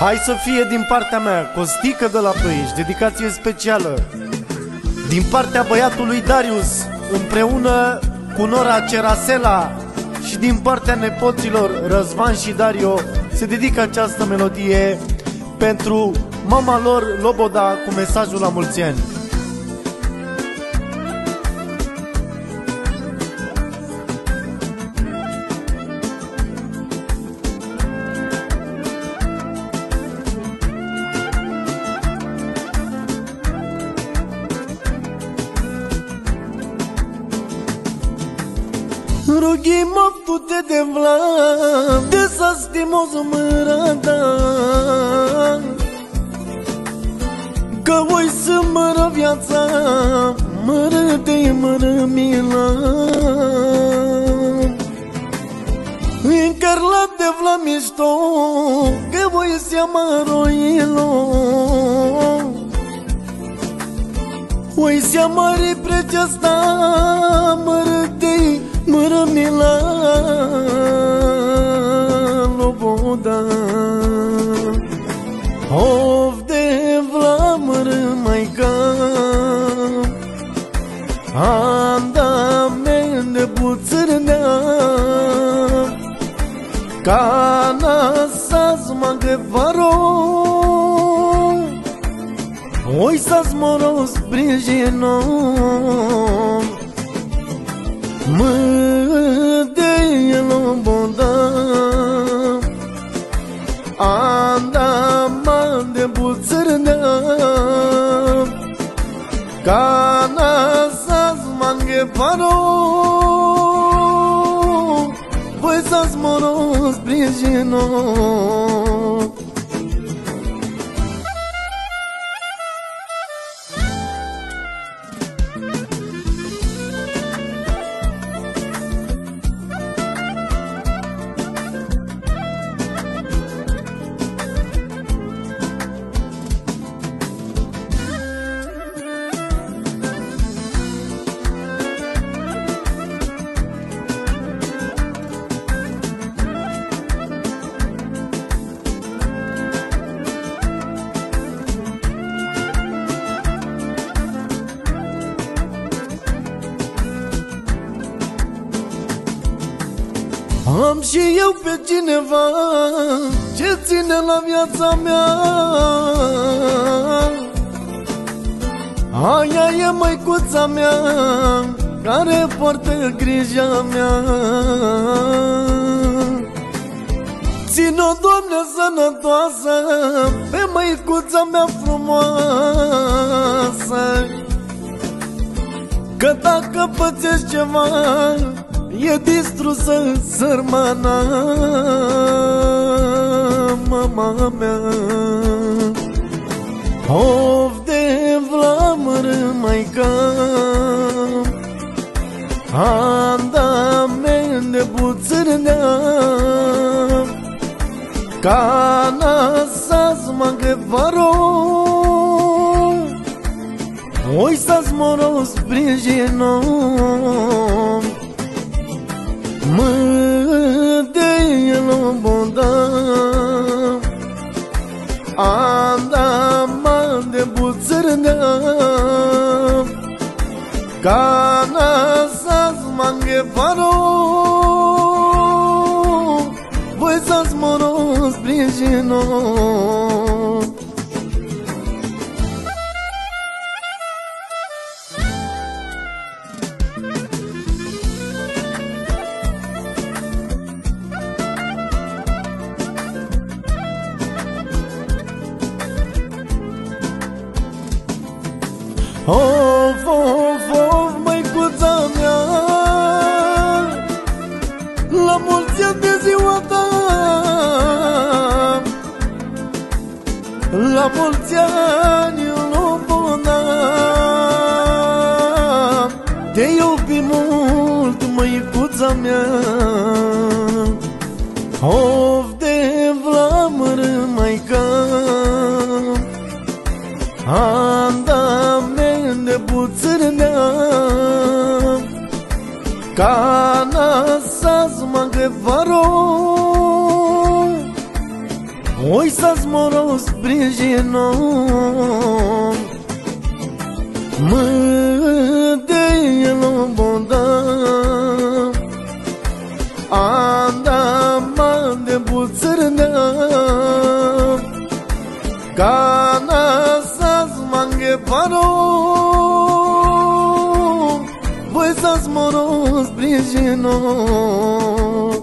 Hai să fie din partea mea Costică de la Ploiești, dedicație specială din partea băiatului Darius, împreună cu Nora Cerasela, și din partea nepoților Răzvan și Dario se dedică această melodie pentru mama lor Loboda, cu mesajul la mulți ani. Rughi-mă fute de vlam, de să stimos mărada, că voi să mără viața, mără de mără mila. Încarlat de vlam mișto, că voi seama roilo, voi seama reprețesta, mără de mără mila Loboda. Of de vla mără maica, anda mende buțărnea, cana sa-s magă varo, oi sa-s moros brigeno. Mă de Loboda, anda mă de buțărnea, cana sa-s manghe paro, voi sa-s moros brigeno. Am și eu pe cineva ce ține la viața mea, aia e măicuța mea care poartă grija mea. Țin-o, Doamne, sănătoasă pe măicuța mea frumoasă, că dacă pățești ceva e distrusă sărmana mama mea. Of de vlamără maica, anda mende buțărnea, cana sa-s magă varo, oi sa-s moros brigeno. Mă de Loboda, anda mă de buțărnea, cana sa-s manghe paro, voi sa-s moros brigeno. Of, of, of, măicuța mea, la mulți ani de ziua ta, la mulți ani, Loboda. Te iubi mult, măicuța mea. Of de vlamără maica, anda mende buțărnea, cana sa-s magă varo, Oj sa zmoros prižinom Më dejelo bonda Anda mande bucrna Kana saz mange paro Oj sa zmoros prižinom